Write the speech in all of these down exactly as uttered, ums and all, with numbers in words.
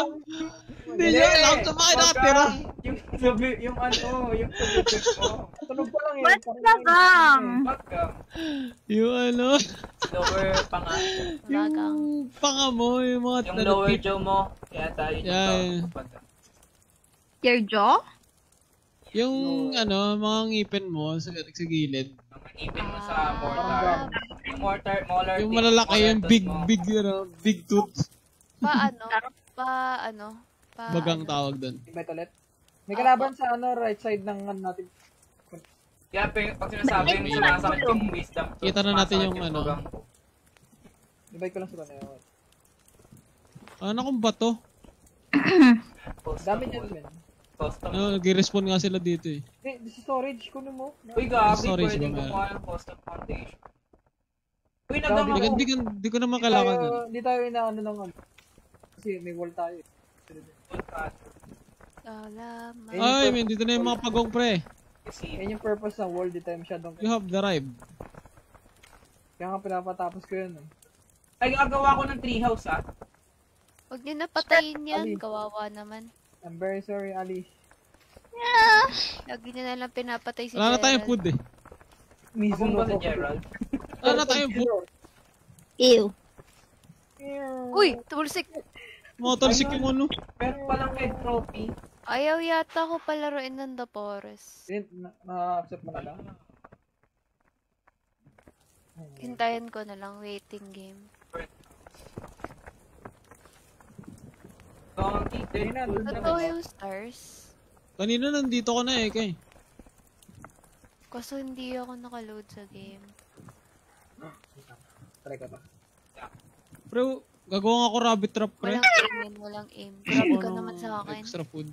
alam. Hindi niya alam sa mga nakatira. Yung sabi, yung ano, yung sabi ko. Tunog pa lang eh. Ba't lagang? Bagang. Yung ano. Lower panga. Lagang. Yung panga mo, yung mga Yung lower jaw mo. Kaya tayo Yeah. dito. Your jaw? Yung ano, mga ngipin mo sa, sa gilid. Mga ipin mo sa mortar. Yung mortar, molar. Yung malalaki, yung big, big, ano, big tooth. Pa ano? Pa ano? Pa Bagang ano? tawag doon. Invite ulit. May kalaban sa ano, right side ng ano natin. Kaya pag sinasabi yung sinasakit yung wisdom. Kita na natin yung ano. Invite ko lang sa kanya. Ano kung bato? Dami niyan, men. Custom. No, nag-respawn nga sila dito eh. Eh, this is storage. Kunin mo. Uy, gabi, Storage pwede ba meron? kumuha ng custom foundation. Uy, Gabi, nagang Di, ako. di, di, di ko naman Hindi kailangan tayo, yun. hindi tayo inaano ng ano. Kasi may wall tayo. eh. Salamat. Ay, man, dito na yung mga pagong pre. Yan yung purpose ng wall. Di tayo masyadong... You have the ribe. Kaya nga pinapatapos ko yun eh. Ay, gagawa ko ng treehouse, ah. Huwag niyo napatayin yan. Ali. Kawawa naman. I'm very sorry, Ali. Lagi niyo na lang pinapatay si Wala na tayong Gerald. food eh. Abong ba si Gerald? Wala na tayong food. Ew. Uy! Tumulsik! Motorsik yung ano. Meron palang head trophy. Ayaw yata ko palaruin ng The Forest. Eh, na- Na-accept mo na lang. Hintayin ko na lang. Waiting game. Donkey, Hindi na, doon na. Totoo yung stars. Kanina nandito ko na eh, kay. Kaso hindi ako nakaload sa game. Try ka ba? Pre, gagawin ako rabbit trap pre. Walang aim yan. Walang aim. Grabe ka naman sa akin. Extra food.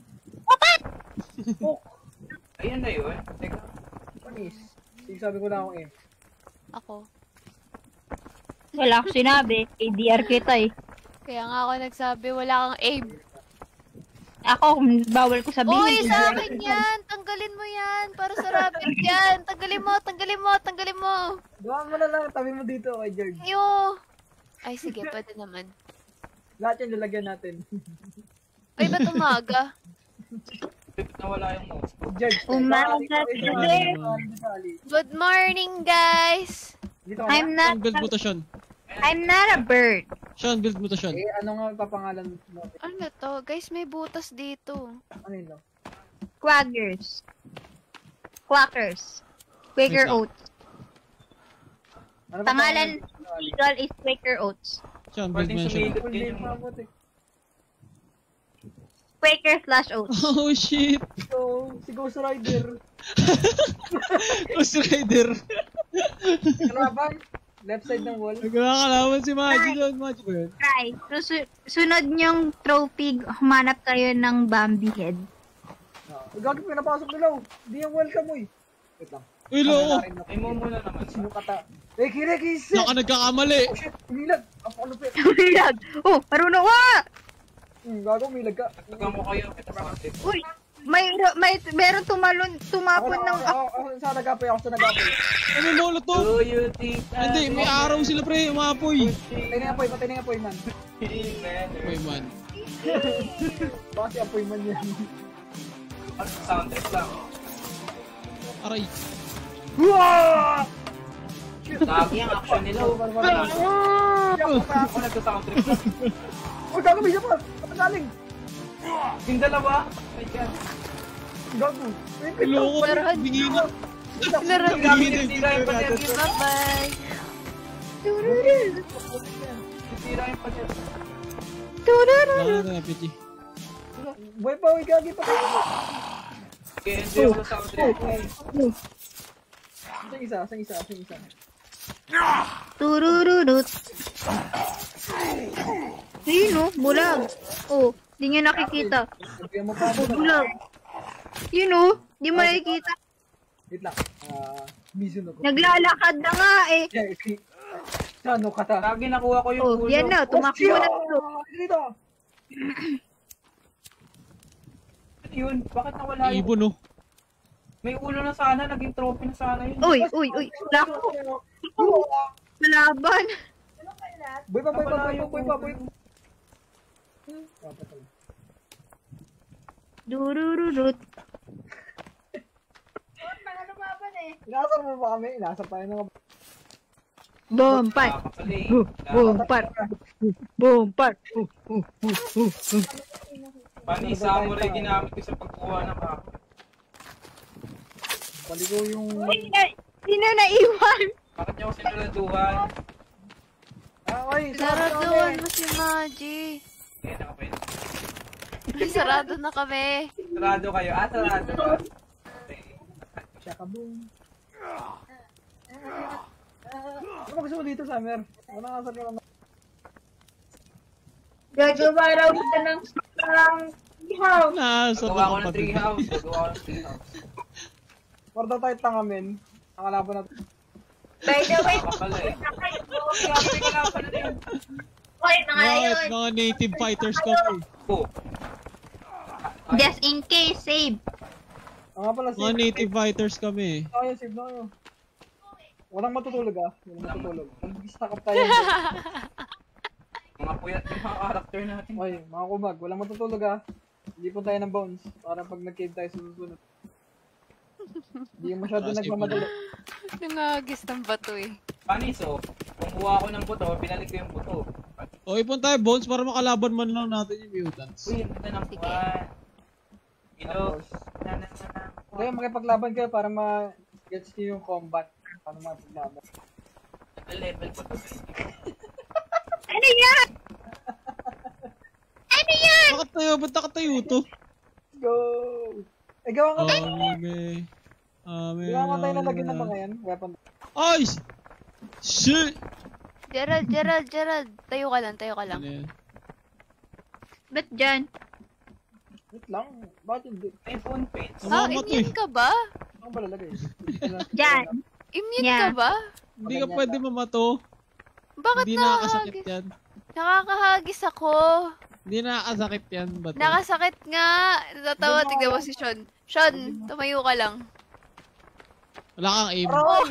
Ayun na yun. Teka. Panis. Sige, sabi ko na ako eh. Ako. Wala ko sinabi. A D R kita eh. Kaya nga ako nagsabi, wala kang aim. Ako, bawal ko sabihin. Uy, A D R sa kita. akin yan! Tanggalin mo yan! Para sa rabbit yan! Tanggalin mo! Tanggalin mo! Tanggalin mo! Gawa mo na lang. Tabi mo dito kay George. Ayo! Ay, sige, pwede naman. Lahat yan lalagyan natin. Ay, ba't umaga? Nawala yung mouse ko. George. Umaga ikaw- ikaw- today. ikaw- ikaw- ikaw- Ali. Good morning, guys! Dito ka I'm ba? not, Sean, build mo to, Sean. I'm not a bird. Sean, build mo to, Sean. Eh, ano nga papangalan mo? Ano to? Guys, may butas dito. Ano yun? no? Quaggers. Quackers. Quaker Wait lang. Oats. Ano Pangalan papangalan mo? legal is Quaker Oats. Sean, build Pwede mo yan, Sean. sumilip Full din name yung... pa mo, te. Quaker slash Oats. Oh shit! So, si Ghost Rider. Ghost Rider! Kalaban. Left side ng wall. Nagkakalaman si Maggie doon. Maggie ba yun? Try. Susu- sunod niyong trophy, humanap kayo ng Bambi head. Ah, gagawin ko napasok nila. Hindi yung welcome mo eh. Wait lang. Uy, loko! Ay, mo muna naman. Sino kata? Reki, Reki, shit! Naka nagkakamali! Oh shit, umilag! Ang pakalupit! Umilag! Oh, marunong ka! Hmm, gago, umilag ka. Taga mo kayo. Kita sa atin. Uy! May, may, meron tumalon, Ako tumapon na, ng... ako, ako, ako sa nagapoy, ako sa nagapoy. Ano yung molot to? Do you think Ah, Hindi, may araw sila pre, umapoy. Patay na yung apoy, patay na yung apoy man. Uy man. Baka si apoy man yan. Sound trip lang. Aray. Huwag! Lagi ang action nila. oh. Ako nagsa-sound trip lang. Uy, gago, may isa pa! Kapag galing! Yung dalawa. Ay, yan. Gago! Wait, wait, Loko, Pero, bingi na. Laro. Grabe nitira yung pader. Bye-bye! Nitira yung pader. Wala na, Pichi. Boy pa, uy, gagi pa kayo. Kaya hindi ako sa sound trip. Isang isa, isang isa, isang isa. Turururut. Ayun oh, bulag. Oh, di niya nakikita. Sabihan mo pa ako. Bulag. Yun oh, di mo nakikita. Wait lang. Ah, Mizuno ko. Naglalakad na nga eh. Yeah, si... Sano ka ta? Lagi nakuha ko yung Oh, ulo. yan na, tumakbo na. Oh, dito! Ano yun? Bakit nawala yung... Ibon oh. May ulo na sana, naging trophy na sana yun. Uy, uy, uy. Lako. Malaban. Boy pa, boy pa, boy pa, boy pa, boy pa. Durururut. Inasar mo ba kami? Inasar tayo ng... Boom, pat. Boom, pat. Boom, pat. Pani, samurai ginamit ko sa pagkuha ng kahoy. Paligo yung... Sino na iwan? Bakit niyo ako sinuladuhan? Ah, oy! Saraduan mo si Maji. Kaya nakapwede. Ay, sarado na kami. Sarado kayo. Ah, sarado ka. Siya ka boom. Ano ba gusto mo dito, Summer? Ano nga sa kanya? Gagawa raw kita ng house. Nasa Gagawa ko ng kapatid. tree house. Gagawa ko ng tree house. Para daw tayo tangamin. Ang kalaban natin. By the way, Baka pala eh. Grabe ka lang pala din. oy, mga Bakit? yun. Mga native fighters kami. Oh. Just in case, save. Ang nga pala, Mga save. native fighters kami. Na kayo, save na kayo. Walang matutulog ah. Walang matutulog. Mag-stack up tayo. Mga puyat yung mga karakter natin. Oy, mga kumag, walang matutulog ah. Hindi po tayo ng bounce. Para pag nag-cave tayo sa susunod. Hindi masyado Ah, sige, nagmamadali. Nangagis ng bato eh. Paniso, kumuha ko ng buto, binalik ko yung buto. O, ipon tayo bones para makalaban man lang natin yung mutants. Uy, ang ganda ng Sige. buwan. Ilo. Tapos, kaya makipaglaban kayo para ma-gets niyo yung combat. Paano makipaglaban. Level ko to. Ano yan? Ano yan? Bakit tayo? Ba't nakatayo to? Go! Eh, gawa nga tayo. Ame. Ame. Gawa nga tayo nalagyan ng mga yan. Weapon. Ay! Shit! Gerald, Gerald, Gerald. Tayo ka lang, tayo ka lang. Ano yan? Ba't dyan? Wait lang. Bakit hindi? May phone page. Ah, Namamatay. immune ka ba? Ano ba lalagay? Dyan. Immune Yeah. ka ba? Hindi ka pwede mamato. Bakit Hindi nakakasakit nakakahagis? yan. Nakakahagis ako. Hindi nakakasakit yan. Bato. Nakasakit nga. Natatawa, Hindi mo tignan mo ako- si Sean. Sean, tumayo ka lang. Wala kang aim. Aray!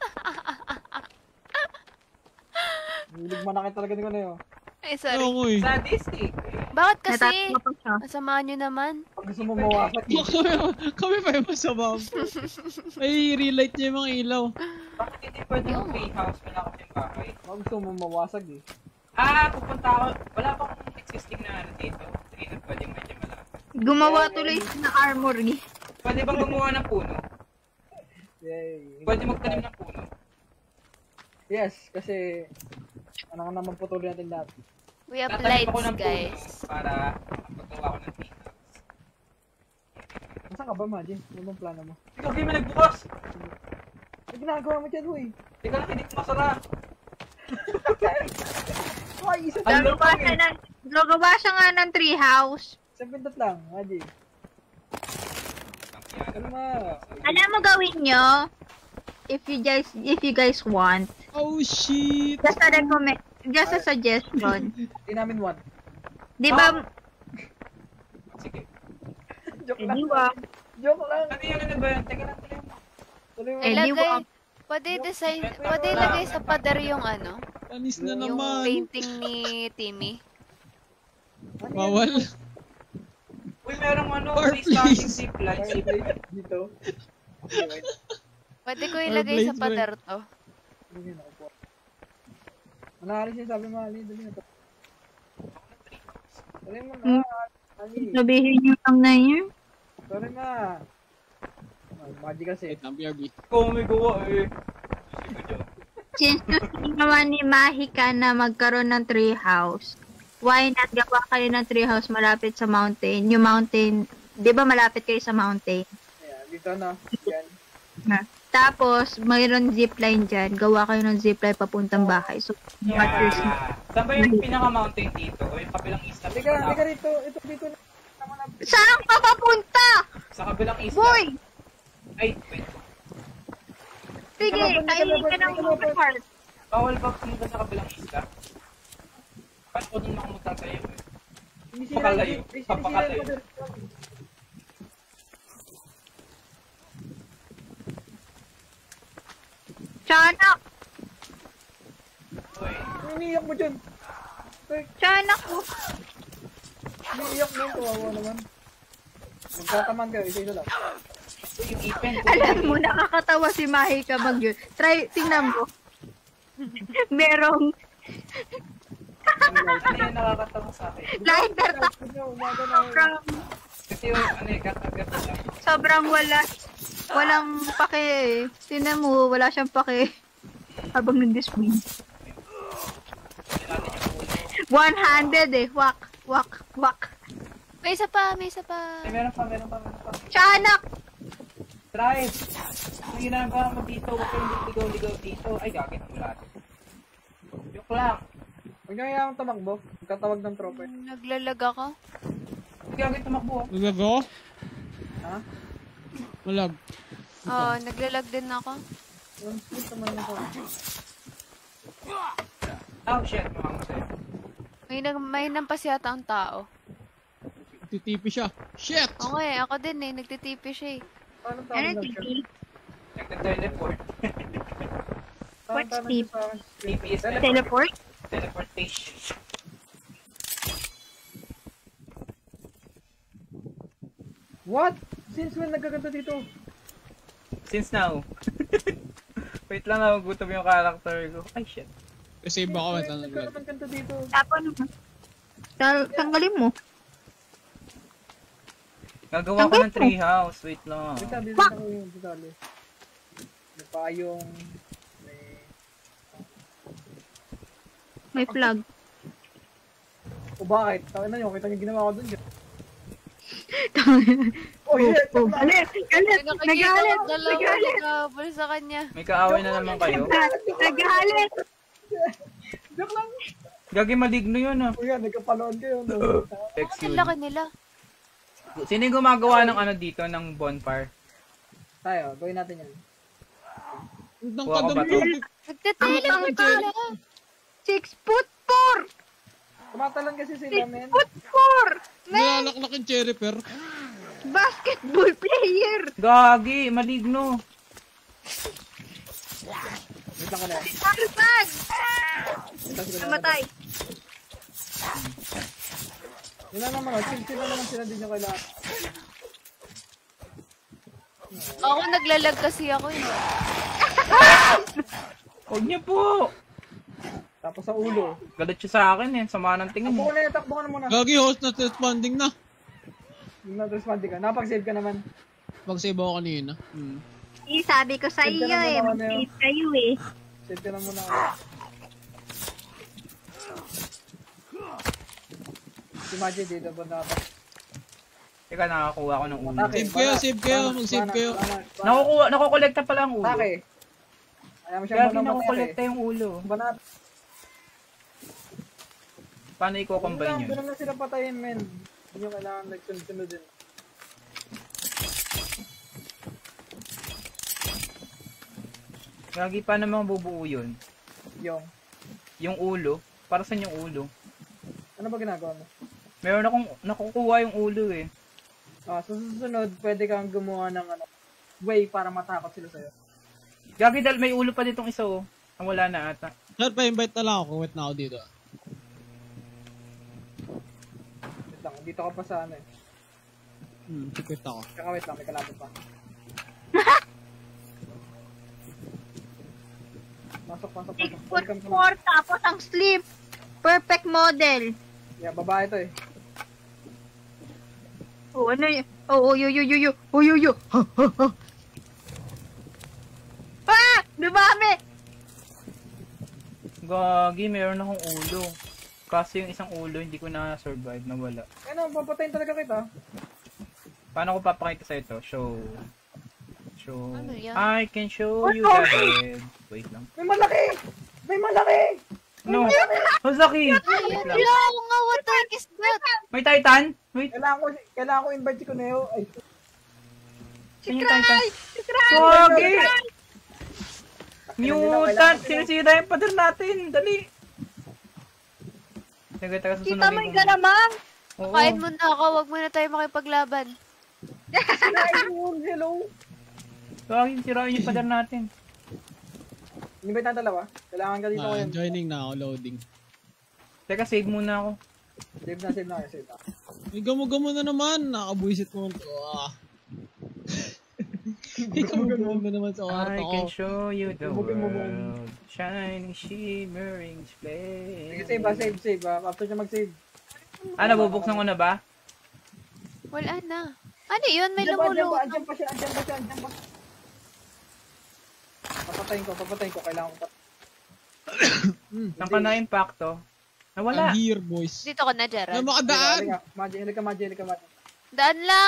Hilig manakit talaga ni ko na yun. Ay, sorry. Ano ko eh. Sadistic. Bakit kasi? Natatawa pa siya. Masama nyo naman. Pag gusto mo mawasak, eh. kami, kami pa yung masama. Ay, relight niya yung mga ilaw. Bakit hindi pwede yung tree house? Wala ko yung bahay. pag gusto mo mawasag eh. Ah, pupunta ako. Wala bang existing na ano dito? Tree na pwede medyo malapit. Gumawa tuloy siya ng armor eh. Pwede bang gumawa ng puno? Yay. Pwede magtanim ng puno? Yes, kasi ano ka naman patuloy natin lahat. We have Tatanim ako lights, ng guys. puno para maggawa ko ng tree house. Nasaan ka ba, Maji? Ano bang plano mo? Ikaw, game na nagbukas! Ano ginagawa mo dyan, huy? Ikaw lang, hindi ko masara. Ay, isa Ano Gagawa siya ng, gagawa siya nga ng treehouse. Isang pindot lang, Maji. Ano ma? Alam mo gawin nyo? If you guys, if you guys want. Oh shit! Just a recommend, just a suggestion. Hindi namin one. Di ba? Sige. Joke Eh, lang. di ba? Joke lang. Ano yun, ano ba yun? Teka lang, tuloy mo. Tuloy mo. Eh, di Ilagay, ba? pwede design, pwede ilagay sa pader yung ano, Anis na yung naman. painting ni Timmy. Ano yan? Bawal. Uy, merong ano, Or may starting please. zipline. Ay, Zipline. dito. Okay, wait. Pwede ko ilagay sa blades, pader to. Ano yun, ako po. Ano alis yun, sabi mo, Ali, dali na to. Dali mo na, Ali. Sabihin nyo lang na yun. Sorry na. Oh, Magic kasi. Wait lang, B R B. Ikaw may gawa eh. Sige dyan. Since gusto naman ni Mahika na magkaroon ng treehouse, why not gawa kayo ng treehouse malapit sa mountain? Yung mountain, di ba malapit kayo sa mountain? Ayan, dito na. Yan. Na. Tapos, mayroon zipline dyan. Gawa kayo ng zipline papuntang bahay. So, matters na. Yeah. Saan ba yung pinaka-mountain dito? O yung kabilang isla? Halika, halika rito. Ito dito na. Tama na. Saan ka papunta? Sa kabilang isla? Boy! Ay, wait. Sige, kainin ka ng open heart. Bawal ba pumunta sa kabilang isla? Paano ko doon ako magtatayo eh? Sinisira Pakalayo. yung- sinisira yung Papakalayo. pader. Tiyanak! Uy. Iniiyak mo dyan. Ay, Tiyanak ko! iniiyak mo. Kawawa naman. Magtataman kayo, isa-isa lang. Yung ipin. Alam mo, nakakatawa si Mahika mag yun. Try, tingnan mo. Merong Ano yung nakakatawa sa akin? lighter ta. Sobrang, Kasi yung ano yung kakagat na lang. sobrang wala. Walang pake eh. Tingnan mo, wala siyang pake. Habang nag-display. one-handed eh. Wak, wak, wak. May isa pa, may isa pa. Ay, meron pa, meron pa, meron pa. Tiyanak! Drive! Ang ginagawa mo dito, huwag kayong ligaw-ligaw dito. Ay, gagawin mo lahat. Joke lang. Huwag niyo hayaan tumakbo. Magtatawag ng tropa. eh. Naglalag ako. Gagawin tumakbo. Naglag ako? Ha? Malag. Oo, naglalag din ako. Yung split naman yung tropa. Oh, shit. Mamamatay. May, nag may nampas yata ang tao. Titipi siya. Shit! Oo nga eh, ako din eh. Nagtitipi siya eh. Paano Ano tawag yung ng T V? Nagka-teleport. What's Paano T V? sa akin? T P is Teleport? teleportation. What? Since when nagkaganto dito? Since now. Wait lang na, magutom yung character ko. Ay, shit. Kasi baka Since wait when lang naglag. nagkaroon ng ganto dito? Tapon mo. Tal- tanggalin mo. Gagawa ko ng treehouse. Wait lang. Dito, dito Fuck! ako yung detalye. May payong, may... May flag. O bakit? Tawin na nyo, kita niyo ginawa ko dun. Oh shit! Oh, galit! Galit! May nakikita Nagalit! ko dalawa Nagalit! nagkabal sa kanya. May kaaway na naman kayo. Nagalit! Joke lang! Gagi maligno yun ah. Kuya, nagkapaloon kayo. No? Text Ang yun. laki nila. Sino yung gumagawa ng ano dito, ng bonfire? Tayo, gawin natin yan. Nang Kuha ko ba kadami. to? Nagtiteleport sila. Six foot four! Tumatalon kasi Six sila, men. foot four! Man! Nilalaklak yung cherry pear. Basketball player! Gagi, maligno. Wait lang ko na yan. Arbag! Wait lang sila na- Namatay. Yun lang naman, oh. Chill sila naman sila din yung kailangan. Ako naglalag kasi ako eh. Huwag niyo po. Tapos sa ulo. Galit siya sa akin eh. Sama ng tingin Takbo eh. ko na yan, takbo ka na muna. Gagi, host na responding na. Yung not-responding ka. Napag-save ka naman. Mag-save ako kanina. Hmm. Eh, sabi ko sa Save ka iyo na eh. muna, Mag-save kayo eh. Save ka na muna. Si Magic dito ba dapat? Teka, nakakuha ko ng ulo. Atake. Save kayo, Bana- save kayo, bana- mag-save bana- kayo. bana- bana- Nakukuha, nakukolekta pala ang ulo. Atake. Ayaw mo siya Gagi, muna matake. nakukolekta yung ulo. Banat. Paano i-combine yun? Doon na sila patayin, men. Hindi nyo kailangan nagsunod-sunod din. Gagi, paano mga bubuo yun? Yung. Yung ulo? Para saan yung ulo? Ano ba ginagawa mo? Meron akong nakukuha yung ulo eh. Ah, sa susunod, pwede kang gumawa ng ano, way para matakot sila sa'yo. Gagi, dahil may ulo pa ditong isa oh. Ang wala na ata. Sir, pa-invite na lang ako. Wait na ako dito. Wait lang, dito ka pa sa ano eh. Hmm, secret ako. Tsaka wait lang, may kalaban pa. Pasok, pasok, Six pasok. foot Welcome to- four tapos ang sleep. Perfect model. Yeah, babae to eh. Oh, ano yun? Oh, oh, yo, yo, yo, yo. Oh, yo, yo. Ha, ha, ha. Ah! Dumami! Gagi, meron akong ulo. Kasi yung isang ulo, hindi ko na-survive, nawala. Ano, papatayin talaga kita. Paano ko papakita sa ito? Show. Show. Ano yan? I can show you the head. Wait lang. May malaki! May malaki! No! Masaki! Wait lang. Hello, nga, what the heck is that? May Titan? Wait. Kailangan ko, kailangan ko invite si Cuneo. Ay, Saan yung Titan? Si Cry! Gagi! Mutant! Sinisira yung pader natin! Dali! Taga, taga, susunod Kita mo yung galamang? Oo. Kain muna ako, wag muna tayo makipaglaban. Sinain mo, hello! Gagi, sirain yung pader natin. Invite na dalawa. Kailangan ka dito Ah, ngayon. joining na ako, loading. Teka, save muna ako. Save na, save na kayo, save na. May gamo-gamo na naman. Nakabuisit mo ito. Ah. May gamo-gamo na naman sa kwarto I ko. can show you the Bubugin mo mo. world. Shining, shimmering, Sige, flame. save ba? Save, save ba? After siya mag-save. Ah, nabubuksan ko na ba? Wala na. Ano yun? May Andyan pa, andyan pa, lumulutang. andyan pa siya, andyan pa siya, andyan pa. Papatayin ko, papatayin ko. Kailangan ko pa. Hmm. Saan ka na impacto? Nawala. I'm here, boys. Dito ka na, Na Gerald. makadaan. Maji, hilig ka, Maji, hilig ka, Maji. Daan lang.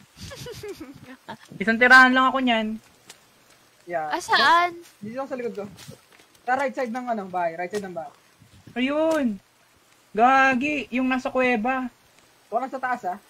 Isang tirahan lang ako niyan. Yeah. Asaan? Dito lang sa likod ko. Sa right side ng ano, bahay. Right side ng bahay. Ayun. Gagi, yung nasa kuweba. Huwag sa taas, ah.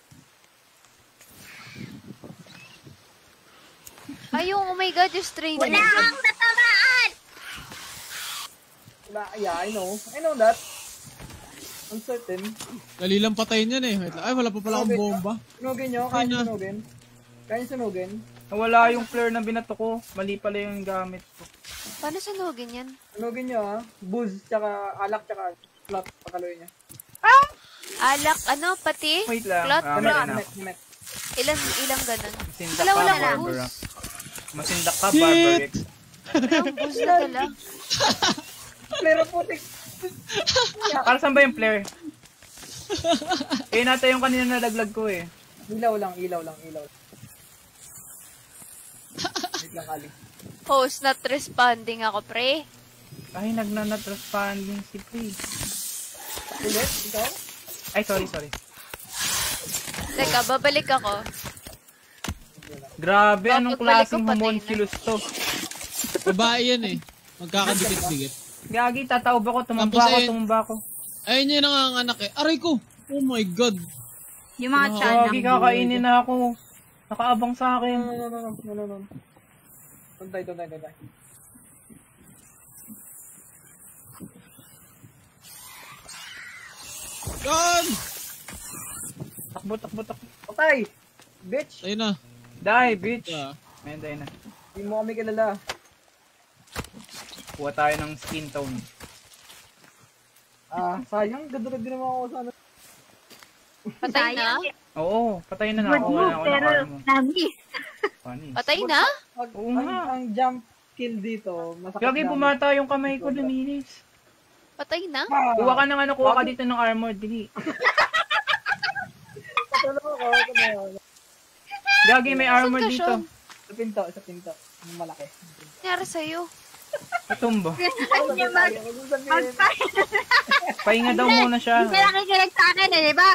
Ayun, oh my god, yung stray Wala na. kang natamaan! Wala, yeah, I know. I know that. I'm certain. Dali lang patayin yan eh. Wait lang. Ay, wala pa pala akong bomba. Sunugin nyo, kaya Ay, nyo na. sunugin. Kaya nyo sunugin. Nawala yung flare na binato ko. Mali pala yung gamit ko. Paano sunugin yan? Sunugin nyo, ah. Booze, tsaka alak, tsaka plot, pakaluin nyo. Alak, ano, pati? Wait lang. Clot, Ah, Namek, meron namek, ako. namek. Ilan, ilang ganun? Masindak Wala, ka, wala, Barbara. booze. Masindak ka, Shit! Barbara. Walang booze na dala. Pero putik. Para saan ba yung flare? Eh, nata yung kanina nalaglag ko eh. Ilaw lang, ilaw lang, ilaw. Wait lang, Ali. Host not responding ako, pre. Ay, nagnanat-responding si Pre. Ulit, ikaw? Ay, sorry, sorry. Teka, babalik ako. Grabe, Bakit anong balik klaseng ko, patay na? homunculus to? Babae yan eh. Magkakadikit-dikit. Gagi, tataob ako, tumamba Tapos ako, eh, tumamba ako. Ayun yun ang anak eh. Aray ko! Oh my god. Yung mga Ano, chan Gagi, ng kakainin na ako. Nakaabang sa No, akin. no, no, no, no, no, no. Tuntay, tuntay, tuntay. Gun! Takbo, takbo, takbo. Patay! Bitch! Ayun na. Die, bitch. Yeah. Ayun, die na. Hindi mo kami kilala. Kuha tayo ng skin tone. Ah, sayang. Ganda-ganda din naman ako sa ano. Patay na? Oo, patay na na Good ako. Wala move, ako pero na mo. nag-miss. Funny. Patay na? Ang, Oo ang, nga. ang jump kill dito, masakit Gagi, na. bumata yung kamay ko, luminis. Patay na? Ah, Kuha ka ng ano, kuha ka dito ng armor, dili. patalo ko. Patalo ko. Gagi, may armor Saan ka, dito. Sean? Sa pinto, sa pinto. Yung malaki. Nangyari sa'yo? Patumbo. Ano niya mag... Huwag mong sabihin. Pahinga daw muna siya. Hindi ka nakikinig sa akin eh, di ba?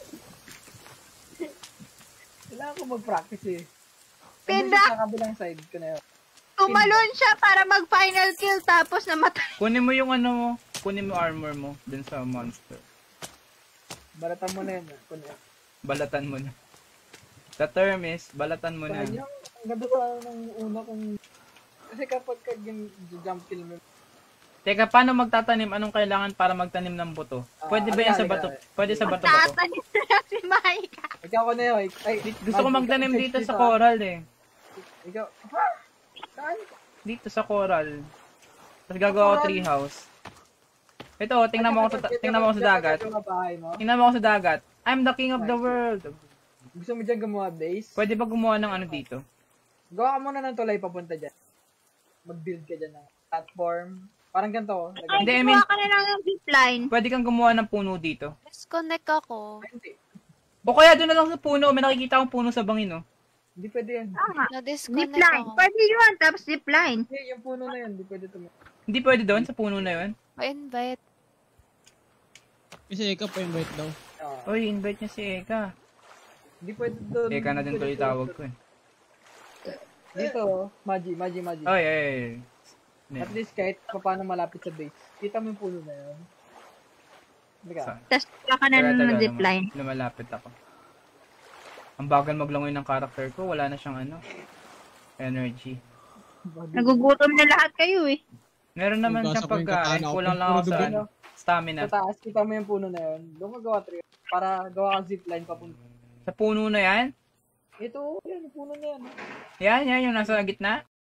Kailangan ko mag-practice eh. Pinda. Sa kabilang side ko na yun. Tumalon siya para mag-final kill tapos namatay. Kunin mo yung ano mo. Kunin mo armor mo dun sa monster. Balatan mo na yun. ah. Kunin. Balatan mo na. The term is, balatan mo na. Sayang. Ang ganda sa nung una kong... Kasi kapag ka gin- jump kill mo, Teka, paano magtatanim? Anong kailangan para magtanim ng buto? Ah, Pwede ba yan sa alika, bato? alika. Pwede sa bato-bato? Tatanin na si Maika. ikaw ko na yun. Ay, Gusto ko Mag- magtanim ikaw- dito sa ah. coral eh. Ikaw, ha? Saan? Dito sa coral. Tapos gagawa ko Coral? tree house. Ito, tingnan mo ako sa, tingnan mo ako sa dagat. Yung bahay mo. Tingnan mo ako sa dagat. I'm the king of the world. Gusto mo dyan gumawa base? Pwede ba gumawa ng ano dito? Gawa ka muna ng tulay papunta dyan. Mag-build ka dyan ng platform. Parang ganito. oh. Ay, Hindi, I Like, mean- gumawa ka na lang ng zipline. Pwede kang gumawa ng puno dito. Disconnect ako. hindi. O kaya doon na lang sa puno. May nakikita akong puno sa bangin, oh. Hindi pwede yan. Tama. Na-disconnect Zipline. ako. Pwede yun, tapos zipline. Hindi, yung puno na yun. Hindi pwede tumira. Hindi pwede doon sa puno na yun. Pa-invite. Kasi ikaw pa invite daw. Ah, Oy, invite niya si Eka. Hindi pwede doon. Eka na din Pwede tuloy to- tawag ko eh. Dito, oh. Maji, Maji, Maji. Oy, ay, ay, ay. At least kahit paano malapit sa base. Kita mo yung puno na yun. Hindi ka. Sa- Tapos wala ka na Taga, ng taga, zipline. lum- Lumalapit ako. Ang bagal maglangoy ng character ko. Wala na siyang ano. Energy. Nagugutom na lahat kayo eh. Meron naman Hugasan siyang ko yung pagkain. katana ko. Kulang lang ako Puro sa dugo. ano, stamina. Sa taas, kita mo yung puno na yun. Doon ka gawa tree. Para gawa kang zipline papunta. Sa puno na yan? Ito, yan, yung puno na yan. Yan, yan, yung nasa gitna?